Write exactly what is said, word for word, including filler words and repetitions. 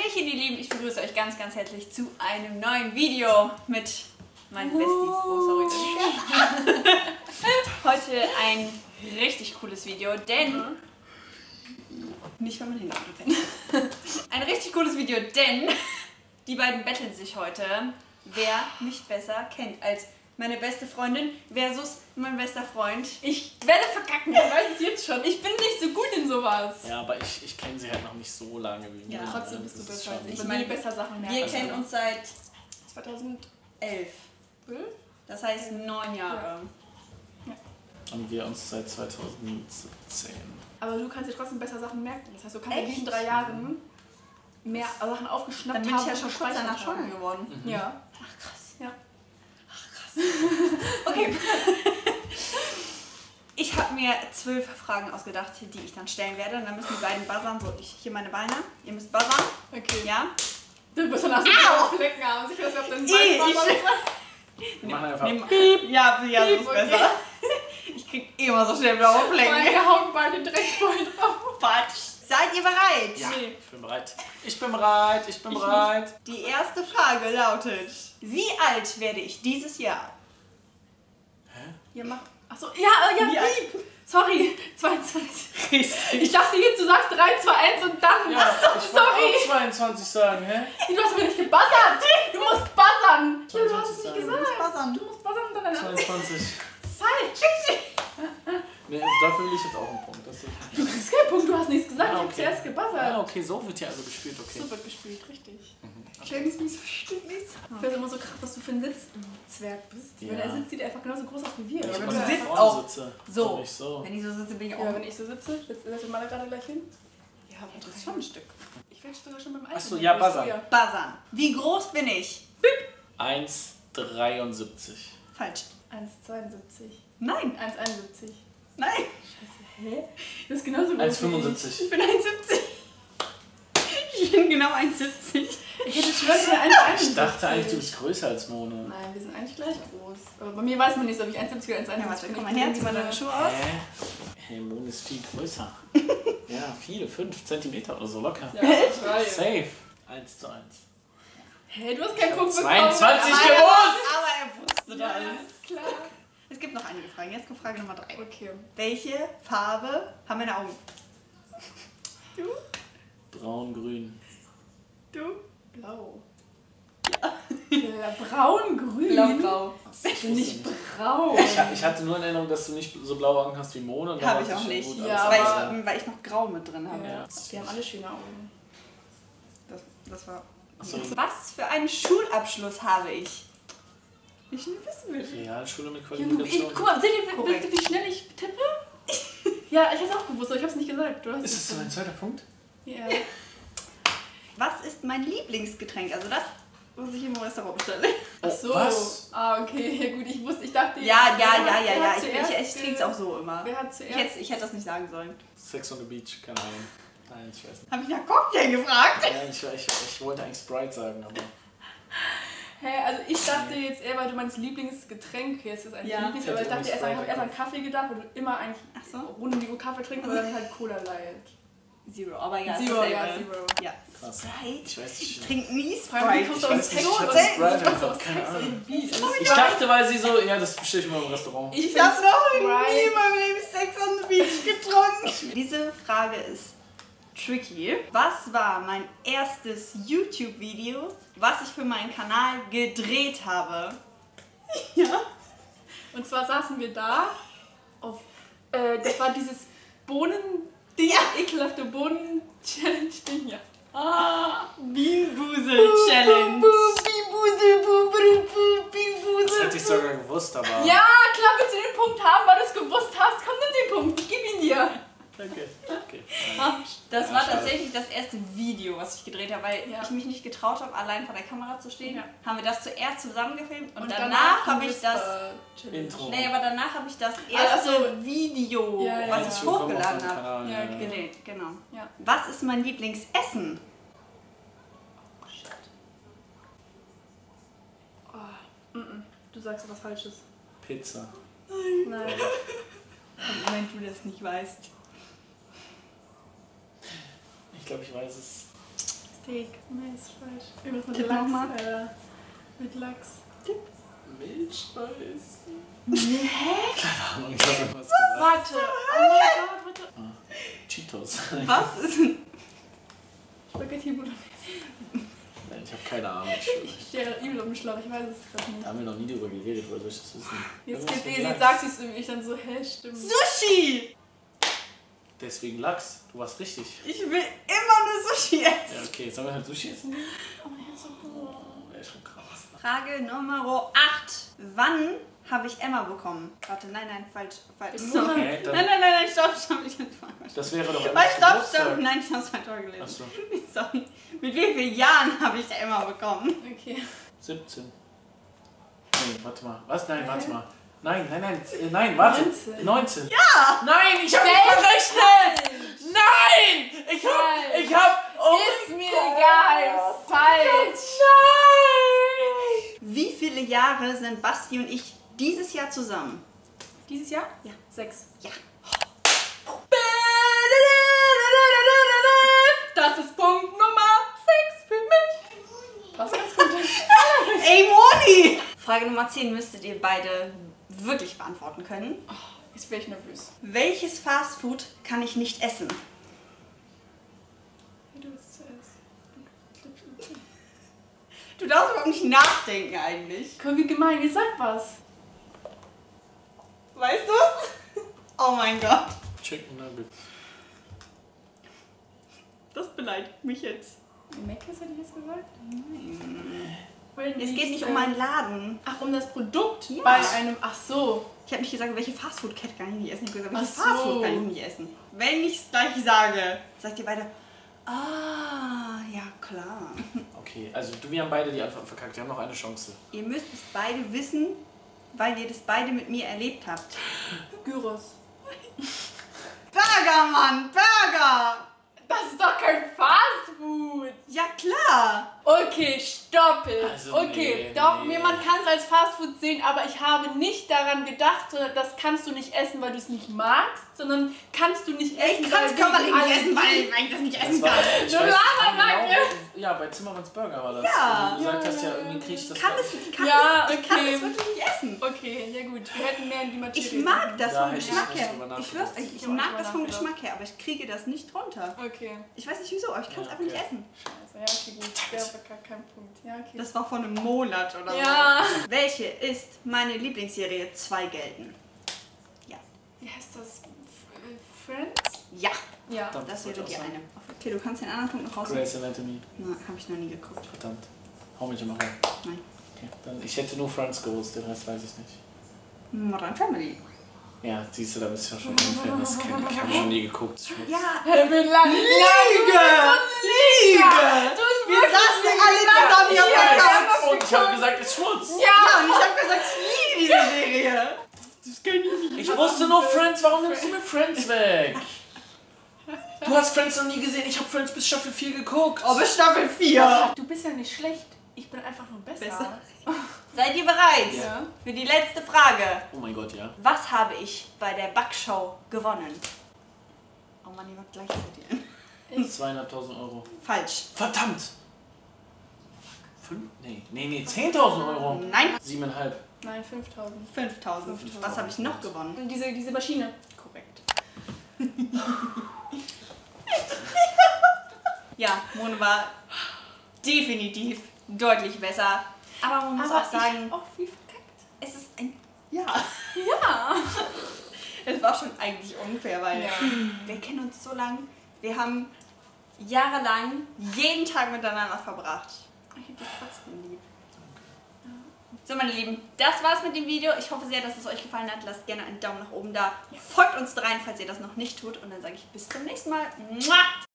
Hallöchen, ihr Lieben, ich begrüße euch ganz, ganz herzlich zu einem neuen Video mit meinen Besties. Oh, sorry. Heute ein richtig cooles Video, denn... Nicht, wenn man Hintergrund kennt. Ein richtig cooles Video, denn die beiden betteln sich heute, wer mich besser kennt als meine beste Freundin versus mein bester Freund. Ich werde verkacken, ich weiß es jetzt schon. Ich bin nicht so gut in sowas. Ja, aber ich, ich kenne sie halt noch nicht so lange wie ja, mir. trotzdem bist du Das ist besser schon- als ich. Ich Ich meine, will besser Sachen merken. Wir Also kennen uns seit zweitausendelf. Das heißt neun Jahre. Und wir uns seit zweitausendsiebzehn. Aber du kannst dir trotzdem besser Sachen merken. Das heißt, du kannst Echt? in diesen drei Jahren mehr Sachen aufgeschnappt Dann bin haben. ich ja und schon kurz gespeichert danach schwanger haben. geworden. Mhm. Ja. Ach krass. Ja. Okay. Ich habe mir zwölf Fragen ausgedacht, die ich dann stellen werde. Und dann müssen die beiden buzzern. So, ich hier meine Beine. Ihr müsst buzzern. Okay. Ja? Du bist dann hast du Flecken haben. Ich weiß nicht, ob dein Ich- Bein war. Wir machen einfach. Nehm, ja, ja, so ist Okay. besser. Ich krieg immer so schnell blaue Flecken. Wir hauen beide direkt voll drauf. Quatsch. Seid ihr bereit? Ja, Nee. ich bin bereit. Ich bin bereit, ich bin bereit. Die erste Frage lautet: Wie alt werde ich dieses Jahr? Ja, mach. Achso, ja, äh, ja, Wie alt? piep. Sorry, zweiundzwanzig. Richtig. Ich dachte jetzt, du sagst drei, zwei, eins und dann. Ja, Achso, ich wollte sorry. auch zweiundzwanzig sagen, hä? Du hast aber nicht gebuzzert. Du musst buzzern. Ja, du hast es nicht sagen. gesagt. Buzzern. Du musst buzzern und dann eine zweiundzwanzig. Falsch. Nee, dafür will ich jetzt auch einen Punkt. Das ist Du kriegst keinen Punkt, du hast nichts gesagt. Ah, Ich hab okay. zuerst gebuzzert. Ah, okay, so wird hier also gespielt, okay. So wird gespielt, richtig. Stell mich so stimmig. Ich weiß immer so krass, was du für ein Sitzzwerg bist. Ja. Weil er sitzt, sieht einfach genauso groß aus wie wir. Wenn ich Aber mal wenn du du sitzt vorne auch sitze, so. bin ich so. Wenn ich so sitze, bin ich auch. ja, wenn ich so sitze, setzt setzt mal gerade gleich hin. Ja, aber das ist schon ein Stück. Ich werde sogar schon beim Alten. Achso, ja, buzzern. Buzzern. Wie groß bin ich? eins Komma dreiundsiebzig. Falsch. eins Komma zweiundsiebzig. Nein. eins Komma einundsiebzig. Nein. Hä? Das ist genauso groß eins Komma wie ich. fünfundsiebzig. Ich bin eins Komma siebzig. Ich bin genau eins Komma siebzig. Ich hätte schwören, wir eins Komma einundsiebzig. Ich dachte eigentlich, du bist größer als Mona. Nein, wir sind eigentlich gleich groß. Aber bei mir weiß man nicht, ob ich eins Komma siebzig oder eins Komma Ja, einundsiebzig warte, bin. komm mal her, zieh mal deine Schuhe aus. Hä? Hey, Mona ist viel größer. Ja, viele, fünf Zentimeter oder so locker. Ja, drei. Safe. eins zu eins. Hä, du hast keinen Punkt bekommen. zweiundzwanzig Aber er- gewusst! Aber er wusste Ja, das. klar. Es gibt noch einige Fragen. Jetzt kommt Frage Nummer drei. Okay. Welche Farbe haben meine Augen? Du? Braun-grün. Du? Blau. Ja. Braun-grün. Blau-grau. Ich Bin wusste nicht nicht. braun. Ich, ha- ich hatte nur in Erinnerung, dass du nicht so blaue Augen hast wie Mona. und da Habe war ich es auch schon nicht. gut, Ja, alles aber- klar. Weil ich, weil ich noch Grau mit drin habe. Ja. Wir haben alle schöne Augen. Das, das war. Ach so. Was für einen Schulabschluss habe ich? Ich will wissen will. Realschule mit Ja, Qualifikation. ich, guck mal, seht ihr, wie, Korrekt. wie schnell ich tippe? Ja, ich hab's auch gewusst, aber ich hab's nicht gesagt. Du hast Ist es das so ein zweiter Punkt? Ja. Was ist mein Lieblingsgetränk? Also das, was ich im Restaurant bestelle. Ach so. Was? Ah, okay. Ja gut, ich wusste, ich dachte... Ja, ja, wer ja, hat- ja, wer ja. hat Ich, zuerst ich, ich trinke es ge- auch so immer. Wer hat Ich zuerst... hätte, ich hätte das nicht sagen sollen. Sex on the Beach, keine Ahnung. Nein, ich weiß nicht. Habe ich nach Cocktail gefragt? Ja, ich, ich, ich wollte eigentlich Sprite sagen, aber. Hä, also ich dachte jetzt eher, weil du meinst Lieblingsgetränk, hier ist das eigentlich Ja. Lieblings, Ich aber ich hätte dachte erst an, Sprite hab erst an Kaffee gedacht, weil du immer eigentlich Ach so. rund um die Uhr Kaffee trinkst, aber dann halt Cola Light. Zero, aber ja, Zero, ist ja, dasselbe. Zero. Ja. Krass. Sprite? Ich weiß Ich nicht. trinke nie Vor allem, wie Sprite. kommst Ich du aus weiß nicht, Sex ich und hatte Sex? Sprite Wie kommst du einfach, aus keine Sex Ahnung. und Beat? Ich dachte, weil sie so. Ja, das bestelle ich immer im Restaurant. Ich Ich habe find's noch nie Sprite. in meinem Leben Sex on the Beach getrunken. Diese Frage ist tricky. Was war mein erstes YouTube-Video, was ich für meinen Kanal gedreht habe? Ja. Und zwar saßen wir da auf, äh, das war dieses Bohnen-Ding, Ja. ekelhafte Bohnen-Challenge-Ding, ja. Ah, Bienenbusel-Challenge. Bienenbusel, bu, bu, bu, Das Bienenbusel. hätte ich sogar gewusst, aber. Ja, klar willst du den Punkt haben, weil du es gewusst hast. Komm, nimm den Punkt, ich gebe ihn dir. Okay, okay. Das Ja, war schade. tatsächlich das erste Video, was ich gedreht habe, weil Ja. ich mich nicht getraut habe, allein vor der Kamera zu stehen. Ja. Haben wir das zuerst zusammen gefilmt und, Und danach, habe ich das, das... äh, Challenge. Intro. Nee, aber danach habe ich das Ah, erste ach so. Video, Ja, ja, was ja. ich Herzlich willkommen auf hochgeladen meinem habe, Kanal, Ja, okay. gedreht. Genau. Ja. Was ist mein Lieblingsessen? Oh, mm -mm. Du sagst etwas Falsches. Pizza. Nein. Wenn du das nicht weißt. Ich glaube, ich weiß es. Steak. Nein, ist falsch. Irgendwas mit Tipp Lachs. nochmal. Äh, mit Lachs. Milchreis. Nee. Keine Ahnung, ich habe was gesagt. Warte. Oh mein Gott, warte. Ah, Cheetos. Was ist denn? Spaghetti Bolognese. Nein, ich habe keine Ahnung. Ich stehe gerade übel um den Schlauch, ich weiß es gerade nicht. Da haben wir noch nie drüber geredet, woher soll ich das wissen? Jetzt Irgendwas geht mit ihr, Lachs. jetzt sagt sie es irgendwie, ich dann so, hä, stimmt. Sushi! Deswegen Lachs, du warst richtig. Ich will immer nur Sushi essen. Ja, okay, sollen wir halt Sushi essen? Oh mein Herz so Oh, wäre schon krass. Frage Nummer acht. Wann habe ich Emma bekommen? Warte, nein, nein, falsch. falsch. Sorry. Hä, dann- Nein, nein, nein, nein, stopp, stopp. Ich hab's falsch. Das wäre doch Halt, Emmas stopp, Geburtstag. stopp. Nein, ich hab's falsch vorgelesen. Achso, Sorry. Mit wie vielen Jahren habe ich Emma bekommen? Okay. siebzehn. Nee, warte mal. Was? Nein, warte mal. Nein, nein, nein, äh, nein, warte. neunzehn. neunzehn. Ja! Nein, ich hab mich verrechnet! Nein! Ich hab, Falsch. ich hab, oh Ist mein mir Gott. egal, ist falsch. Nein! Wie viele Jahre sind Basti und ich dieses Jahr zusammen? Dieses Jahr? Ja. Sechs. Ja. Das ist Punkt Nummer sechs für mich. Was ganz gut. Ey, Moni! Frage Nummer zehn müsstet ihr beide wirklich beantworten können. Jetzt wäre ich nervös. Welches Fastfood kann ich nicht essen? Du bist zuerst. Du darfst überhaupt nicht nachdenken eigentlich. Komm, wie gemein, ihr sagt was. Weißt du's? Oh mein Gott. Chicken Nuggets. Das beleidigt mich jetzt. Meckes hätte ich jetzt gesagt? Es geht nicht um meinen Laden. Ach, um das Produkt Ja. bei einem. Ach so. Ich habe nicht gesagt, welche Fastfood-Kette kann ich nicht essen. Ich habe gesagt, welches Ach so. Fastfood kann ich nicht essen. Wenn ich es gleich sage, sagt ihr beide, ah, ja klar. Okay, also du, wir haben beide die Antwort verkackt. Wir haben noch eine Chance. Ihr müsst es beide wissen, weil ihr das beide mit mir erlebt habt. Gyros. Burger, Mann, Burger! Das ist doch kein Fastfood. Ja klar. Okay, stopp. Also, okay, nee, doch, nee. mir man kann es als Fastfood sehen, aber ich habe nicht daran gedacht, so, das kannst du nicht essen, weil du es nicht magst, sondern kannst du nicht essen, Ich kann es weil körperlich wegen nicht essen, Allergie. weil, weil ich das nicht essen Das war, kann. ich Du weiß, Labermacke. genau, ja, bei Zimmermanns Burger war das. Ja. Wo du gesagt Ja, hast, ja, ja, irgendwie ja. krieg ich das Ich kann gar es, nicht. ich kann Ja, es, ich kann okay. es wirklich nicht essen. Okay, ja gut, wir hätten mehr in die Materie. Ich mag das Da vom hätte ich Geschmack nicht her. drüber Ich schwör's euch, ich Ich hab mag auch das vom nachgedacht. Geschmack her, aber ich kriege das nicht runter. Okay, Ich weiß nicht wieso, aber ich kann es Ja, einfach nicht okay. essen. scheiße, ja, okay, gut. Der war gar kein Punkt. Ja, okay. Das war vor einem Monat oder ja. so. Welche ist meine Lieblingsserie? Zwei gelten. Ja. Wie heißt das? F äh, Friends? Ja, Ja. Verdammt, das wäre wollte die ich auch eine. sagen. Okay, du kannst den anderen Punkt noch rausnehmen. Grey's Anatomy. Na, habe ich noch nie geguckt. Verdammt. Hau mich immer rein. Nein. Okay, dann, ich hätte nur Friends gewusst, den Rest weiß ich nicht. Modern Family. Ja, siehst du, da bist du ja schon unfair. Das kann ich habe schon nie geguckt. Schmutz. Ja. Wie lange? Lüge! Lüge! Wir saßen alle zusammen auf der Couch. Und ich habe gesagt, es ist Schmutz. Ja, und ich habe gesagt, ich liebe diese Serie. Das kann ich nicht. Ich wusste nur Friends, warum nimmst du mir Friends weg? Du hast Friends noch nie gesehen, ich habe Friends bis Staffel vier geguckt. Oh, bis Staffel vier. Du bist ja nicht schlecht. Ich bin einfach nur besser. Besser. Seid ihr bereit? Ja. Für die letzte Frage. Oh mein Gott, ja. Was habe ich bei der Backshow gewonnen? Oh Mann, ihr wollt gleichzeitig. zweieinhalbtausend Euro. Falsch. Verdammt! Fünf? Nee, nee, nee, zehntausend Euro. Nein. Siebeneinhalb. Nein, fünftausend. fünftausend. Was habe ich noch gewonnen? Und diese, diese Maschine. Korrekt. Ja, Mone war definitiv deutlich besser. Aber man muss Aber auch sagen, ich hab auch viel verkackt. es ist ein... Ja. Ja. Es war schon eigentlich unfair, weil Ja. wir kennen uns so lang. Wir haben jahrelang jeden Tag miteinander verbracht. Ich hab dich trotzdem lieb. So, meine Lieben, das war's mit dem Video. Ich hoffe sehr, dass es euch gefallen hat. Lasst gerne einen Daumen nach oben da. Folgt uns dreien, falls ihr das noch nicht tut. Und dann sage ich bis zum nächsten Mal. Mua!